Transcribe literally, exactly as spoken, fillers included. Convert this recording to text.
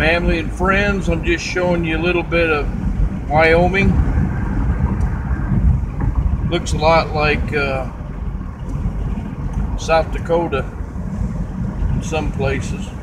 family and friends. I'm just showing you a little bit of Wyoming. Looks a lot like uh, South Dakota in some places.